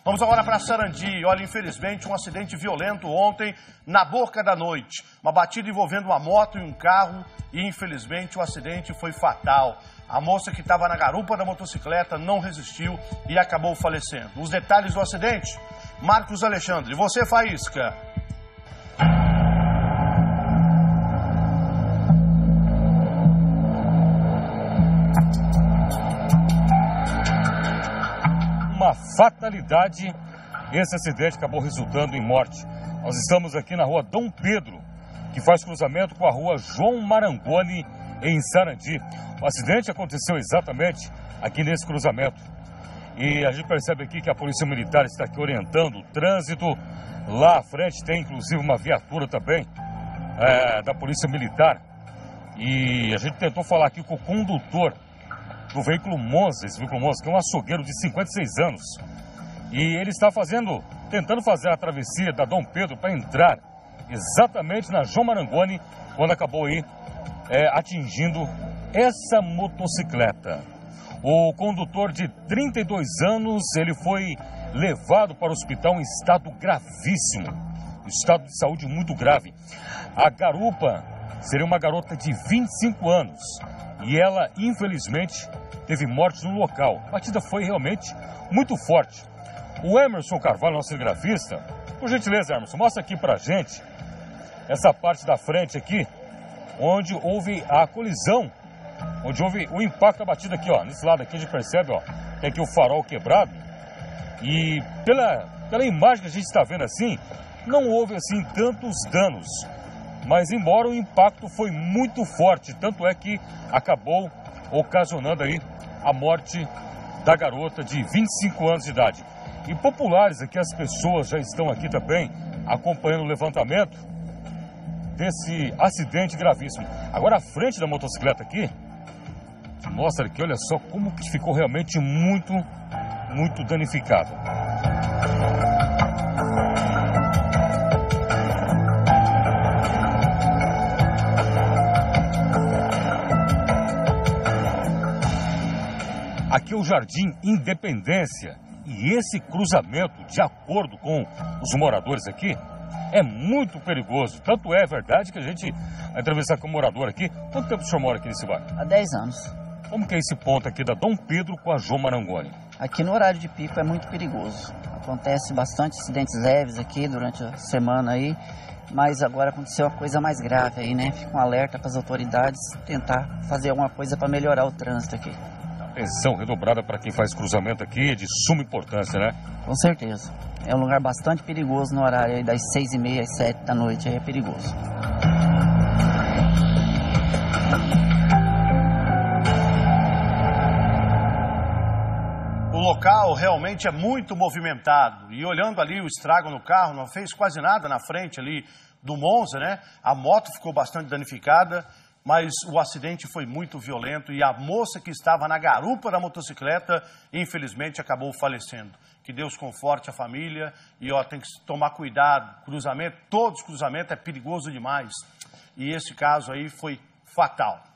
Vamos agora para Sarandi. Olha, infelizmente, um acidente violento ontem na boca da noite. Uma batida envolvendo uma moto e um carro e, infelizmente, o acidente foi fatal. A moça que estava na garupa da motocicleta não resistiu e acabou falecendo. Os detalhes do acidente, Marcos Alexandre. Você, Faísca. Uma fatalidade, esse acidente acabou resultando em morte. Nós estamos aqui na rua Dom Pedro, que faz cruzamento com a rua João Marangoni, em Sarandi. O acidente aconteceu exatamente aqui nesse cruzamento. E a gente percebe aqui que a Polícia Militar está aqui orientando o trânsito. Lá à frente tem inclusive uma viatura também da Polícia Militar. E a gente tentou falar aqui com o condutor do veículo Monza, esse veículo Monza, que é um açougueiro de 56 anos. E ele está tentando fazer a travessia da Dom Pedro para entrar exatamente na João Marangoni, quando acabou aí atingindo essa motocicleta. O condutor de 32 anos, ele foi levado para o hospital em estado gravíssimo, estado de saúde muito grave. A garupa seria uma garota de 25 anos e ela, infelizmente, teve morte no local. A batida foi realmente muito forte. O Emerson Carvalho, nosso cinegrafista, por gentileza, Emerson, mostra aqui pra gente essa parte da frente aqui, onde houve a colisão, onde houve o impacto da batida aqui, ó. Nesse lado aqui a gente percebe, ó, tem aqui o farol quebrado. E pela imagem que a gente está vendo assim, não houve assim tantos danos. Mas embora o impacto foi muito forte, tanto é que acabou ocasionando aí a morte da garota de 25 anos de idade. E populares aqui, as pessoas já estão aqui também acompanhando o levantamento desse acidente gravíssimo. Agora a frente da motocicleta aqui, mostra aqui, olha só como que ficou realmente muito danificada. Aqui é o Jardim Independência e esse cruzamento, de acordo com os moradores aqui, é muito perigoso. Tanto é verdade que a gente vai entrevistar com o morador aqui. Quanto tempo o senhor mora aqui nesse bairro? Há 10 anos. Como que é esse ponto aqui da Dom Pedro com a João Marangoni? Aqui no horário de pico é muito perigoso. Acontece bastante acidentes leves aqui durante a semana aí, mas agora aconteceu uma coisa mais grave aí, né? Fica um alerta para as autoridades tentar fazer alguma coisa para melhorar o trânsito aqui. Atenção redobrada para quem faz cruzamento aqui, é de suma importância, né? Com certeza. É um lugar bastante perigoso no horário aí das 6h30 às 7 da noite, aí é perigoso. O local realmente é muito movimentado e olhando ali o estrago no carro, não fez quase nada na frente ali do Monza, né? A moto ficou bastante danificada, mas o acidente foi muito violento e a moça que estava na garupa da motocicleta, infelizmente, acabou falecendo. Que Deus conforte a família e, ó, tem que tomar cuidado. Cruzamento, todos os cruzamentos é perigoso demais. E esse caso aí foi fatal.